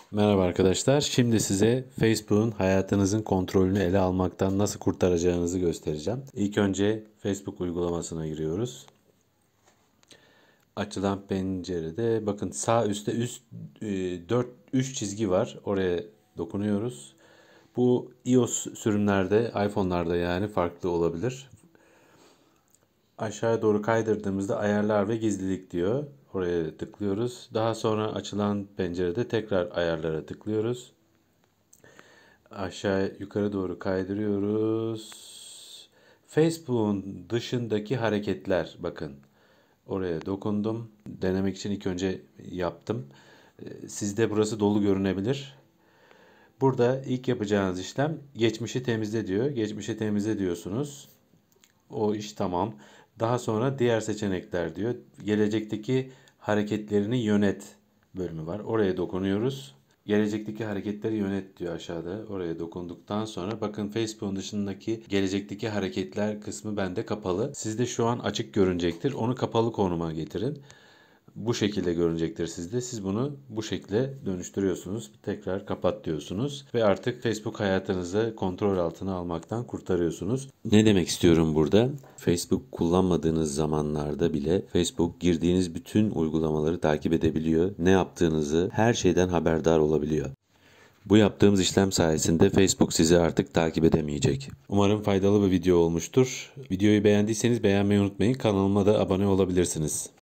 Merhaba arkadaşlar. Şimdi size Facebook'un hayatınızın kontrolünü ele almaktan nasıl kurtaracağınızı göstereceğim. İlk önce Facebook uygulamasına giriyoruz. Açılan pencerede bakın sağ üstte 3 çizgi var. Oraya dokunuyoruz. Bu iOS sürümlerde, iPhone'larda yani farklı olabilir. Aşağıya doğru kaydırdığımızda ayarlar ve gizlilik diyor. Oraya tıklıyoruz. Daha sonra açılan pencerede tekrar ayarlara tıklıyoruz. Aşağı yukarı doğru kaydırıyoruz. Facebook'un dışındaki hareketler bakın. Oraya dokundum. Denemek için ilk önce yaptım. Sizde burası dolu görünebilir. Burada ilk yapacağınız işlem geçmişi temizle diyor. Geçmişi temizle diyorsunuz. O iş tamam. Daha sonra diğer seçenekler diyor. Gelecekteki hareketlerini yönet bölümü var. Oraya dokunuyoruz. Gelecekteki hareketleri yönet diyor aşağıda. Oraya dokunduktan sonra bakın Facebook'un dışındaki gelecekteki hareketler kısmı bende kapalı. Sizde şu an açık görünecektir. Onu kapalı konuma getirin. Bu şekilde görünecektir sizde. Siz bunu bu şekilde dönüştürüyorsunuz. Tekrar kapat diyorsunuz. Ve artık Facebook hayatınızı kontrol altına almaktan kurtarıyorsunuz. Ne demek istiyorum burada? Facebook kullanmadığınız zamanlarda bile Facebook girdiğiniz bütün uygulamaları takip edebiliyor. Ne yaptığınızı her şeyden haberdar olabiliyor. Bu yaptığımız işlem sayesinde Facebook sizi artık takip edemeyecek. Umarım faydalı bir video olmuştur. Videoyu beğendiyseniz beğenmeyi unutmayın. Kanalıma da abone olabilirsiniz.